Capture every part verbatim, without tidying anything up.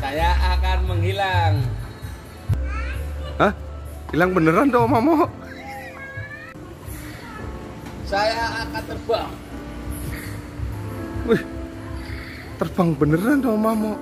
Saya akan menghilang. Hah? Hilang beneran dong, Mamo? Saya akan terbang. Wih, terbang beneran dong, Mamo.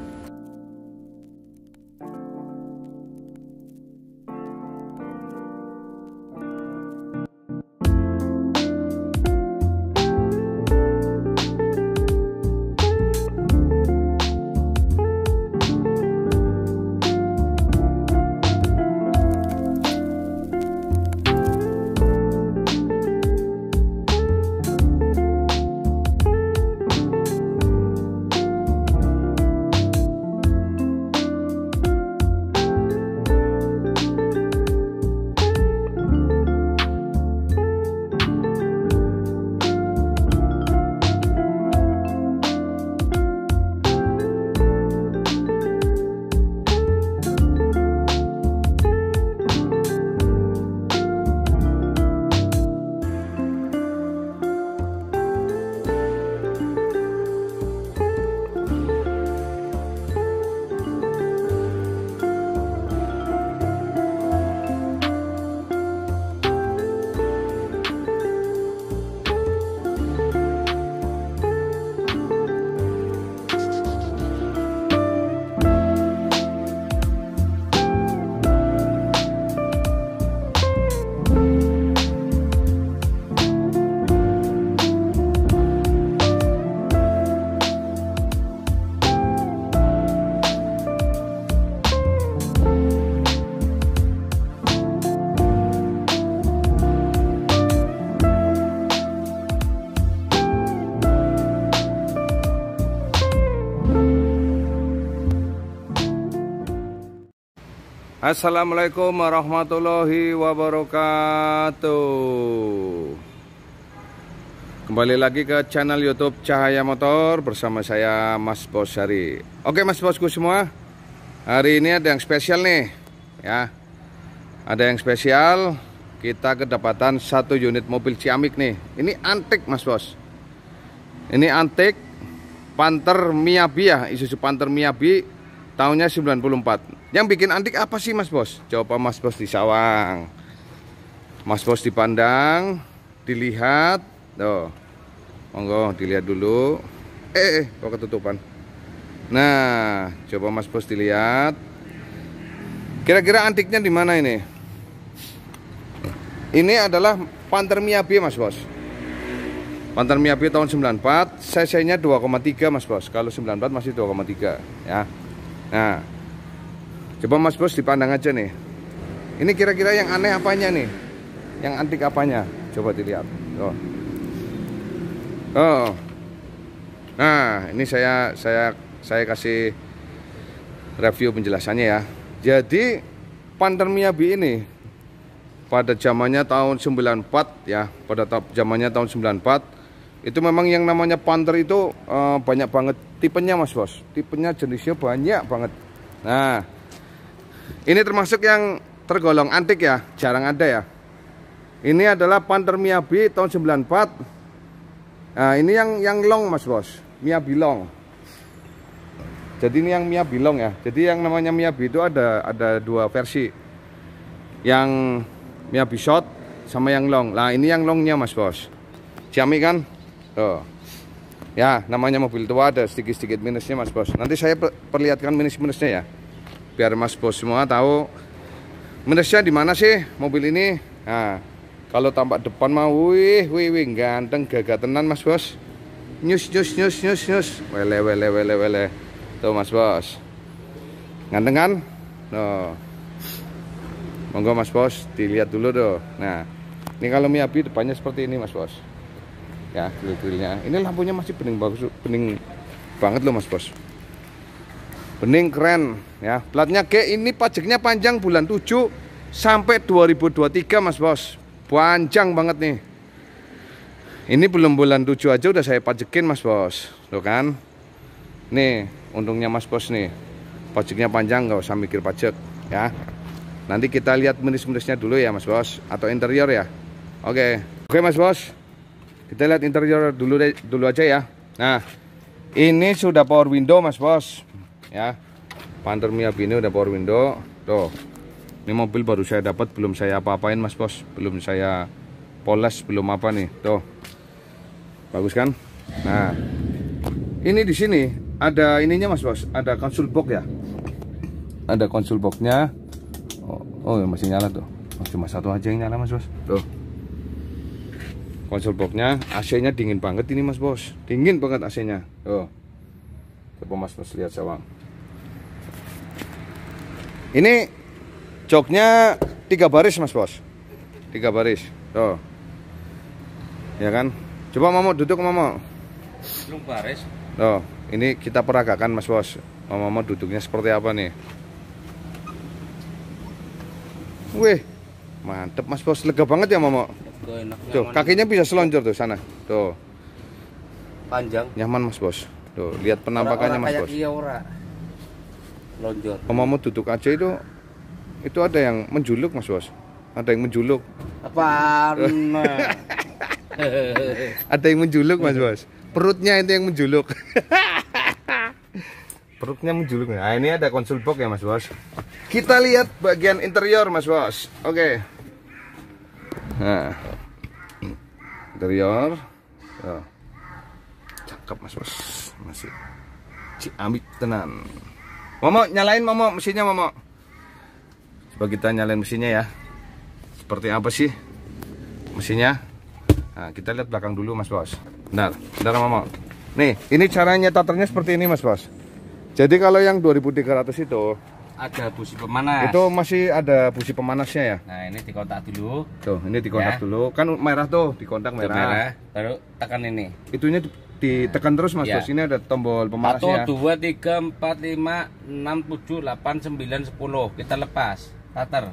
Assalamualaikum warahmatullahi wabarakatuh. Kembali lagi ke channel YouTube Cahaya Motor bersama saya Mas Bos Hari. Oke Mas Bosku semua, hari ini ada yang spesial nih ya. Ada yang spesial, kita kedapatan satu unit mobil Ciamik nih. Ini antik Mas Bos. Ini antik Panther Miyabi ya, Isuzu Panther Miyabi tahunnya sembilan puluh empat. Yang bikin antik apa sih Mas Bos? Coba Mas Bos disawang, Mas Bos dipandang, dilihat. Tuh, monggo dilihat dulu. Eh, eh kok ketutupan. Nah, coba Mas Bos dilihat. Kira-kira antiknya di mana ini? Ini adalah Panther Miyabi Mas Bos. Panther Miyabi tahun sembilan puluh empat, cc-nya dua koma tiga Mas Bos. Kalau sembilan puluh empat masih dua koma tiga ya. Nah, coba Mas Bos dipandang aja nih. Ini kira-kira yang aneh apanya nih? Yang antik apanya? Coba dilihat. Oh. Oh. Nah, ini saya saya saya kasih review penjelasannya ya. Jadi Panther Miyabi ini pada zamannya tahun sembilan puluh empat ya, pada zamannya tahun sembilan puluh empat itu memang yang namanya Panther itu uh, banyak banget tipenya Mas Bos. Tipenya jenisnya banyak banget. Nah, ini termasuk yang tergolong antik ya, jarang ada ya. Ini adalah Panther Miyabi tahun sembilan puluh empat. Nah, ini yang yang long Mas Bos, Miyabi long. Jadi ini yang Miyabi long ya. Jadi yang namanya Miyabi itu ada ada dua versi. Yang Miyabi short sama yang long. Nah, ini yang longnya Mas Bos. Ciamik kan? Tuh. Ya, namanya mobil tua ada sedikit-sedikit minusnya Mas Bos. Nanti saya perlihatkan minus-minusnya ya, biar Mas Bos semua tahu minusnya di mana sih mobil ini. Nah, kalau tampak depan mah wih wih wih ganteng gagah tenan Mas Bos. Nyus nyus nyus nyus nyus. Wele wele wele wele. Tuh Mas Bos. Ganteng kan? Tuh. Monggo Mas Bos dilihat dulu tuh. Nah, ini kalau Miyabi depannya seperti ini Mas Bos. Ya, grill-grillnya. Ini lampunya masih bening bagus, bening banget loh Mas Bos. Bening keren ya. Platnya G, ini pajaknya panjang bulan tujuh sampai dua ribu dua puluh tiga Mas Bos. Panjang banget nih. Ini belum bulan tujuh aja udah saya pajekin Mas Bos. Tuh kan? Nih, untungnya Mas Bos nih. Pajaknya panjang, nggak usah mikir pajak ya. Nanti kita lihat minus-minusnya dulu ya Mas Bos, atau interior ya. Oke. Oke Mas Bos. Kita lihat interior dulu dulu aja ya. Nah, ini sudah power window Mas Bos. Ya. Panther Miyabi ini udah power window. Tuh. Ini mobil baru saya dapat, belum saya apa-apain Mas Bos. Belum saya poles, belum apa nih. Tuh. Bagus kan? Nah. Ini di sini ada ininya Mas Bos, ada console box ya. Ada console boxnya. Oh, oh masih nyala tuh. Oh, cuma satu aja yang nyala Mas Bos. Tuh. Console boxnya, A C-nya dingin banget ini Mas Bos. Dingin banget A C-nya. Tuh. Coba Mas Bos lihat sawang. Ini joknya tiga baris Mas Bos. Tiga baris. Tuh. Ya kan? Coba Mamo duduk Mamo. Belum baris. Tuh, ini kita peragakan Mas Bos. Mamo duduknya seperti apa nih? Wih, mantep Mas Bos. Lega banget ya Mamo. Tuh, kakinya bisa selonjor tuh sana. Tuh. Panjang. Nyaman Mas Bos. Tuh, lihat penampakannya Mas Bos. Iya ora. Lonjor. Mamo duduk aja itu itu ada yang menjuluk Mas Bos. Ada yang menjuluk. Apaan? Ada yang menjuluk Mas Bos. Perutnya itu yang menjuluk. Perutnya menjuluk. Nah, ini ada console box ya Mas Bos. Kita lihat bagian interior Mas Bos. Oke. Nah. Interior. Oh. Cakep Mas Bos. Masih ciamik tenan. Momo nyalain Momo mesinnya Momo. Coba kita nyalain mesinnya ya. Seperti apa sih mesinnya? Nah, kita lihat belakang dulu Mas Bos. Benar, benar Momo. Nih, ini caranya nyetarnya seperti ini Mas Bos. Jadi kalau yang dua ribu tiga ratus itu ada busi pemanas. Itu masih ada busi pemanasnya ya. Nah, ini dikontak dulu. Tuh, ini dikontak ya. dulu. Kan merah tuh, dikontak merah. merah. Baru tekan ini. Itunya ditekan terus Mas ya. Bos. Ini ada tombol pemanasnya. satu, dua, tiga, empat, lima, enam, tujuh, delapan, sembilan, sepuluh. Kita lepas. Starter.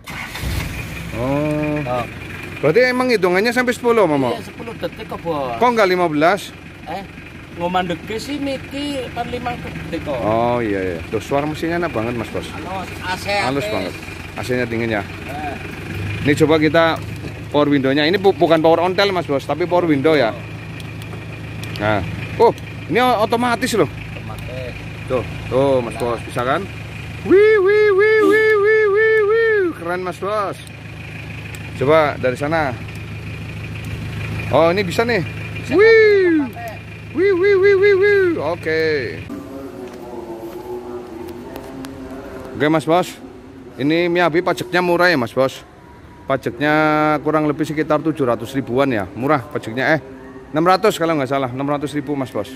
Oh. Oh. Berarti emang hitungannya sampai sepuluh, Momo? Iya, sepuluh detik kok, Bos. Kok enggak lima belas? Eh, ngomandeke sih niki kan lima detik kok. Oh iya iya. Tuh suara mesinnya enak banget Mas Bos. Halus, A C. Halus banget. A C-nya dingin ya. Eh. Ini coba kita power window-nya. Ini bu bukan power ontel Mas Bos, tapi power window ya. Nah. Oh, ini otomatis loh. Otomatis. Tuh, tuh Mas Bos, bisa kan? Wih wih wih wih wih wih wih. Keren Mas Bos. Coba dari sana. Oh, ini bisa nih. Wih. Wih wih wih wih wih. Oke. Oke Mas Bos. Ini Miyabi pajaknya murah ya Mas Bos. Pajaknya kurang lebih sekitar tujuh ratus ribuan ya. Murah pajaknya eh enam ratus kalau nggak salah, enam ratus ribu Mas Bos.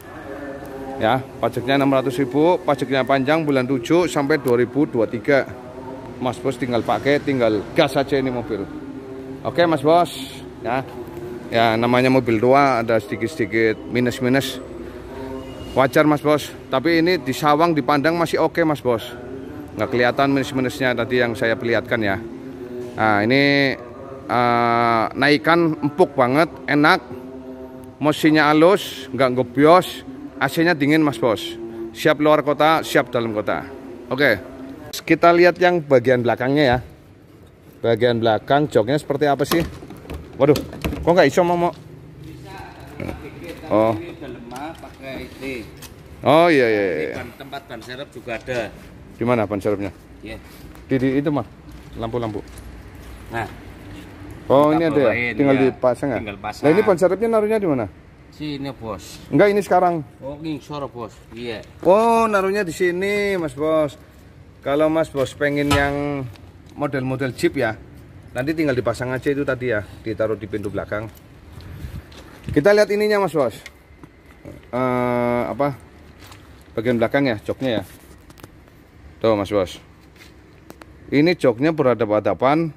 Ya, pajaknya enam ratus ribu, pajaknya panjang bulan tujuh sampai dua ribu dua puluh tiga. Mas Bos tinggal pakai, tinggal gas saja ini mobil. Oke Mas Bos, ya. Ya namanya mobil tua ada sedikit-sedikit minus-minus. Wajar Mas Bos, tapi ini di sawang dipandang masih oke Mas Bos. Nggak kelihatan minus-minusnya tadi yang saya perlihatkan ya. Nah ini uh, naikan empuk banget, enak. Mesinnya halus, nggak ngebios, A C-nya dingin Mas Bos. Siap luar kota, siap dalam kota. Oke. Kita lihat yang bagian belakangnya ya. Bagian belakang joknya seperti apa sih? Waduh, kok nggak iso Momo? Bisa. Oh. Ini udah lemah pakai ini. Oh iya iya. Ini iya. ban, tempat ban serep juga ada. Di mana ban serepnya? Iya. Di, di itu mah lampu-lampu. Nah. Oh ini ada ya? bawain, Tinggal ya. dipasang ya? Tinggal pasang. Nah ini ban serepnya naruhnya di mana? Sini Bos. Enggak ini sekarang. Oh ngisor Bos. Iya. Oh naruhnya di sini Mas Bos. Kalau Mas Bos pengen yang model-model Jeep ya, nanti tinggal dipasang aja itu tadi ya, ditaruh di pintu belakang. Kita lihat ininya Mas Bos. Uh, apa? Bagian belakang ya, joknya ya. Tuh Mas Bos. Ini joknya berhadapan-hadapan.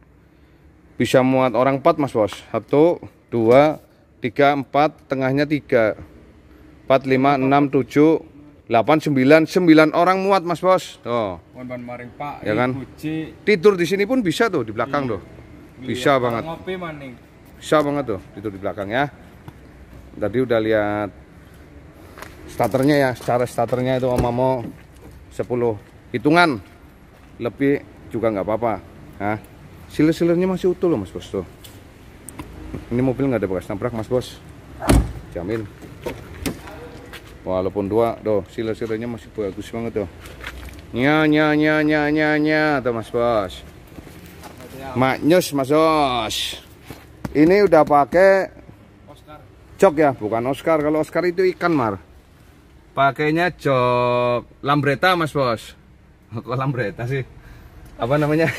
Bisa muat orang empat Mas Bos. Satu, dua, tiga, empat, tengahnya tiga, empat, lima, enam, tujuh, delapan, sembilan, sembilan orang muat Mas Bos. Tuh. Ban maring Pak. Ya kan? Tidur di sini pun bisa tuh di belakang tuh. Bisa banget. Ngopi maning. Bisa banget tuh tidur di belakang ya. Tadi udah lihat starternya ya, secara starternya itu Om Mamo sepuluh hitungan. Lebih juga nggak apa-apa. Nah, siler-silernya masih utuh loh Mas Bos tuh. Ini mobil nggak ada bekas nabrak Mas Bos. Jamin. Walaupun dua, tuh sila-silanya masih bagus banget tuh. Nya nya nya nya nya nya tuh Mas Bos. Maknyus Mas Bos. Ini udah pakai Oscar. jok ya, bukan Oscar. Kalau Oscar itu ikan Mar. Pakainya jok lambretta Mas Bos. Kok lambretta sih? Apa namanya?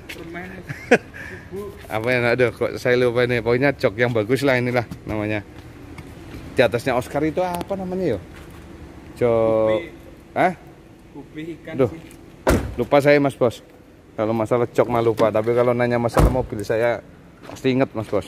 Apa yang ada? Kok saya lupa ini. Pokoknya jok yang bagus lah inilah namanya. Di atasnya Oscar itu apa namanya yo? Jok. Hah? Kupi ikan. Duh, lupa saya Mas Bos. Kalau masalah jok mah lupa. Tapi kalau nanya masalah mobil saya pasti inget Mas Bos.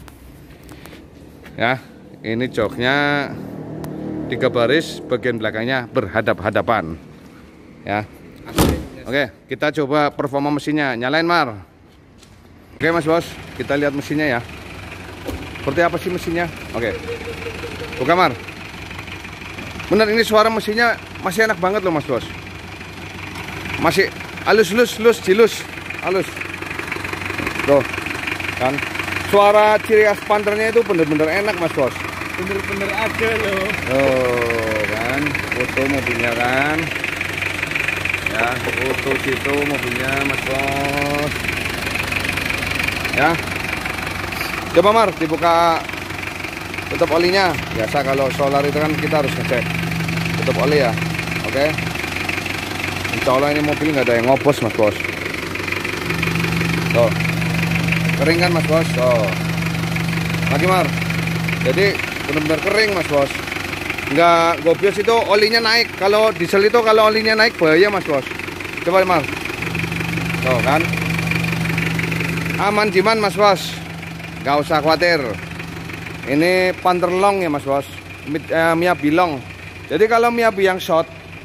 Ya, ini joknya tiga baris, bagian belakangnya berhadap-hadapan. Ya. Oke, kita coba performa mesinnya. Nyalain Mar. Oke Mas Bos, kita lihat mesinnya ya. Seperti apa sih mesinnya? Oke. Buka Mar. Bener, ini suara mesinnya masih enak banget loh Mas Bos. Masih halus-halus, halus, jilus, halus. Tuh, kan? Suara ciri khas Panthernya itu bener-bener enak Mas Bos. Bener-bener ada loh. Oh, kan? Foto mobilnya kan? Ya, foto situ mobilnya Mas Bos. Ya. Coba Mar, dibuka tutup olinya. Biasa kalau solar itu kan kita harus ngecek tutup oli ya. Oke. Insya Allah ini mobil nggak ada yang ngopos Mas Bos. Tuh. Kering kan Mas Bos. Tuh. Lagi Mar. Jadi benar-benar kering Mas Bos. Nggak gobios itu olinya naik. Kalau diesel itu kalau olinya naik bahaya Mas Bos. Coba Mar. Tuh kan. Aman jiman Mas Bos. Nggak usah khawatir. Ini Panther long ya Mas Bos. eh, Miyabi long. Jadi kalau Miyabi yang short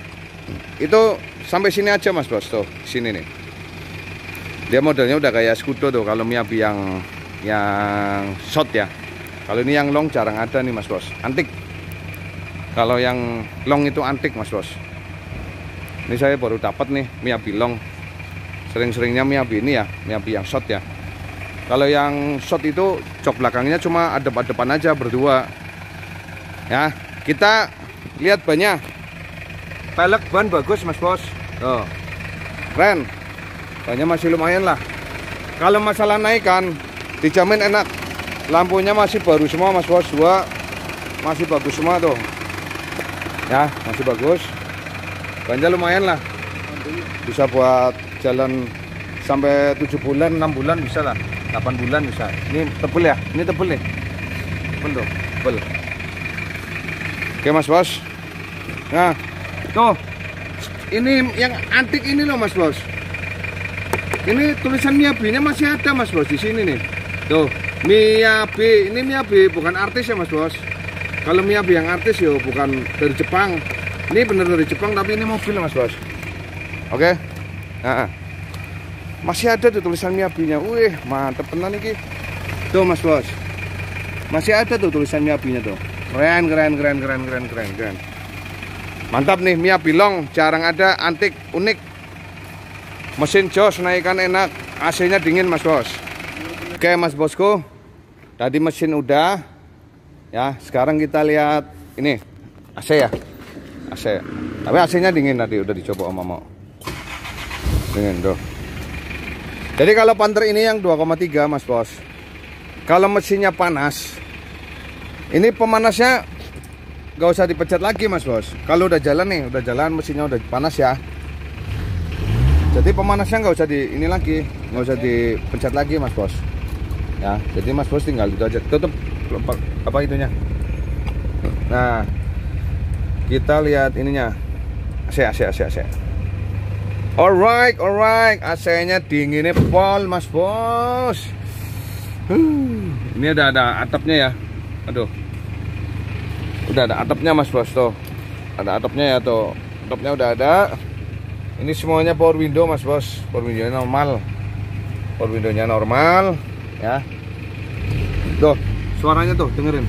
itu sampai sini aja Mas Bos. Tuh sini nih. Dia modelnya udah kayak Scudo tuh. Kalau Miyabi yang yang short ya. Kalau ini yang long jarang ada nih Mas Bos. Antik. Kalau yang long itu antik Mas Bos. Ini saya baru dapat nih Miyabi long. Sering-seringnya Miyabi ini ya, Miyabi yang short ya. Kalau yang short itu jok belakangnya cuma adep-adepan aja berdua. Ya, kita lihat bannya. Pelek ban bagus Mas Bos. Tuh. Keren. Bannya masih lumayan lah. Kalau masalah naikan dijamin enak. Lampunya masih baru semua Mas Bos. Dua masih bagus semua tuh. Ya, masih bagus. Bannya lumayan lah. Bisa buat jalan sampai tujuh bulan, enam bulan bisa lah. delapan bulan bisa. Ini tebel ya. Ini tebel nih. Tebel tuh. Tebel. Oke Mas Bos. Nah, tuh. Ini yang antik ini loh Mas Bos. Ini tulisan Miyabi-nya masih ada Mas Bos di sini nih. Tuh, Miyabi. Ini Miyabi bukan artis ya Mas Bos. Kalau Miyabi yang artis yo bukan dari Jepang. Ini bener dari Jepang tapi ini mobil Mas Bos. Oke. Nah, masih ada tuh tulisan Miyabi-nya. Wih, mantep tenan iki. Tuh Mas Bos. Masih ada tuh tulisan Miyabi-nya tuh. Keren, keren, keren, keren, keren, keren, keren. Mantap nih Miyabi long, jarang ada, antik, unik. Mesin jos, naikan enak, A C-nya dingin Mas Bos. Oke Mas Bosku. Tadi mesin udah. Ya, sekarang kita lihat ini A C ya. A C. Tapi A C-nya dingin tadi udah dicoba Om Mamo. Dingin tuh. Jadi kalau Panther ini yang dua koma tiga Mas Bos. Kalau mesinnya panas, ini pemanasnya gak usah dipecat lagi Mas Bos. Kalau udah jalan nih, udah jalan mesinnya udah panas ya. Jadi pemanasnya gak usah di ini lagi, gak usah dipecat lagi Mas Bos. Ya, jadi Mas Bos tinggal itu aja. Tutup apa itunya. Nah, kita lihat ininya. A C, A C, A C, A C. Alright, alright, A C-nya dinginnya pol Mas Bos. huh. Ini ada ada atapnya ya. Aduh, udah ada atapnya Mas Bos tuh. Ada atapnya ya tuh. Atapnya udah ada. Ini semuanya power window Mas Bos. Power window normal. Power window-nya normal ya. Tuh, suaranya tuh dengerin.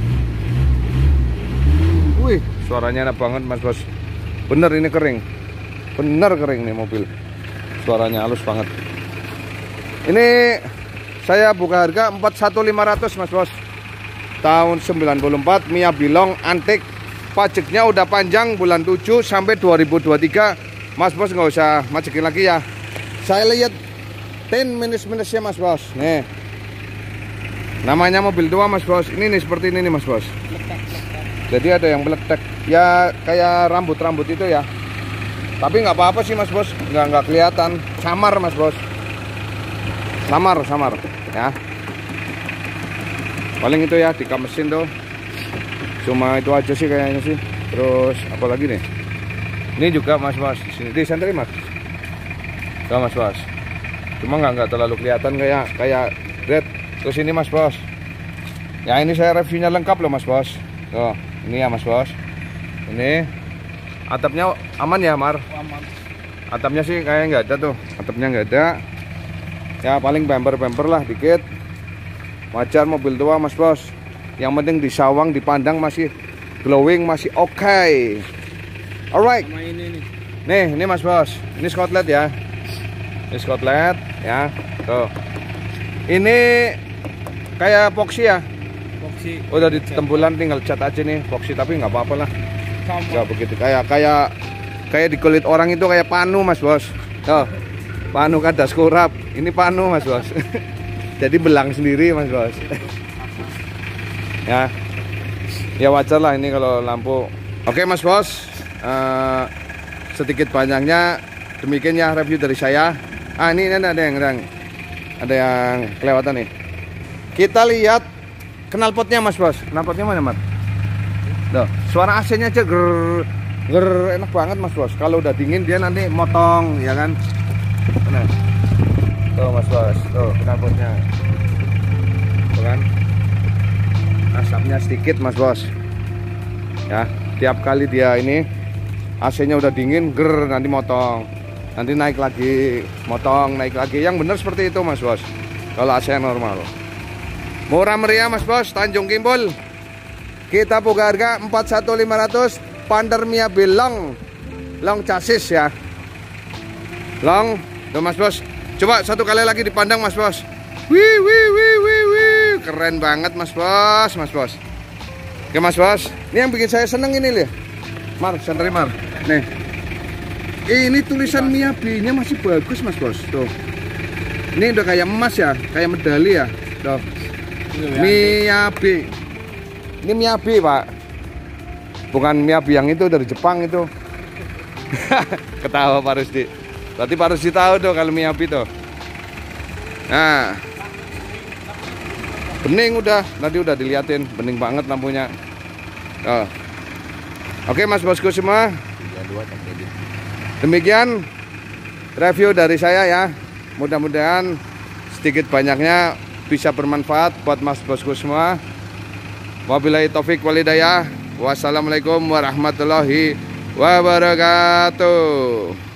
Wih, suaranya enak banget Mas Bos. Bener ini kering. Bener kering nih mobil. Suaranya halus banget. Ini saya buka harga empat puluh satu ribu lima ratus Mas Bos. Tahun sembilan puluh empat Miyabi long antik. pajaknya udah panjang bulan tujuh sampai dua ribu dua puluh tiga. Mas Bos nggak usah majekin lagi ya. Saya lihat tin minus-minusnya Mas Bos. Nih. Namanya mobil tua Mas Bos. Ini nih seperti ini nih Mas Bos. Jadi ada yang meletek. Ya kayak rambut-rambut itu ya. Tapi nggak apa-apa sih Mas Bos. Nggak nggak kelihatan. Samar Mas Bos. Samar, samar ya. Paling itu ya di kap mesin tuh. Cuma itu aja sih kayaknya sih. Terus apa lagi nih? Ini juga Mas Bos. Di sini disentri Mas. Tuh Mas Bos. Cuma nggak nggak terlalu kelihatan kayak kayak red. Terus ini Mas Bos. Ya ini saya reviewnya lengkap loh Mas Bos. Tuh, ini ya Mas Bos. Ini atapnya aman ya Mar? Aman. Atapnya sih kayaknya nggak ada tuh. Atapnya nggak ada. Ya paling bumper-bumper lah dikit. Wajar mobil tua Mas Bos. Yang penting disawang, dipandang masih glowing, masih oke. Okay. Alright. Sama ini nih. Nih, ini Mas Bos. Ini skotlet ya. Ini skotlet ya. Tuh. Ini kayak epoxy ya. Boxy. Udah ditembulan tinggal cat aja nih epoxy, tapi nggak apa-apa lah. Sama. Nggak begitu kayak kayak kayak di kulit orang itu kayak panu Mas Bos. Tuh. Panu kan das kurap. Ini panu Mas Bos. Jadi belang sendiri Mas Bos. Ya, ya wajar lah ini kalau lampu. Oke Mas Bos, uh, sedikit banyaknya demikian ya review dari saya. Ah ini, ini ada yang ada yang ada yang kelewatan nih. Kita lihat knalpotnya Mas Bos. Knalpotnya mana Mas? Tuh, suara A C-nya aja ger ger enak banget Mas Bos. Kalau udah dingin dia nanti motong ya kan. Nah, tuh Mas Bos, tuh knalpotnya. Tuh kan. Asapnya sedikit Mas Bos ya, tiap kali dia ini A C-nya udah dingin ger nanti motong, nanti naik lagi motong, naik lagi. Yang bener seperti itu Mas Bos kalau A C normal. Murah meriah Mas Bos, Tanjung Kimpul. Kita buka harga empat puluh satu lima ratus. Panther Miabi long long chassis ya, long. Tuh Mas Bos, coba satu kali lagi dipandang Mas Bos. Wih wih wih wih wih, keren banget Mas Bos, Mas Bos. Oke Mas Bos, ini yang bikin saya seneng ini lihat. Mar, sentri Mar. Nih, ini tulisan Miabi-nya masih bagus Mas Bos. Tuh, ini udah kayak emas ya, kayak medali ya. Tuh, Miabi. Ini Miabi Pak, bukan Miabi yang itu dari Jepang itu. Ketawa Pak Rusdi. Berarti Pak Rusdi tahu tuh kalau Miabi tuh. Nah, bening udah, tadi udah diliatin, bening banget lampunya. Oh. Oke Mas Bosku semua, demikian review dari saya ya. Mudah-mudahan sedikit banyaknya bisa bermanfaat buat Mas Bosku semua. Wabillahi taufik walhidayah. Wassalamualaikum warahmatullahi wabarakatuh.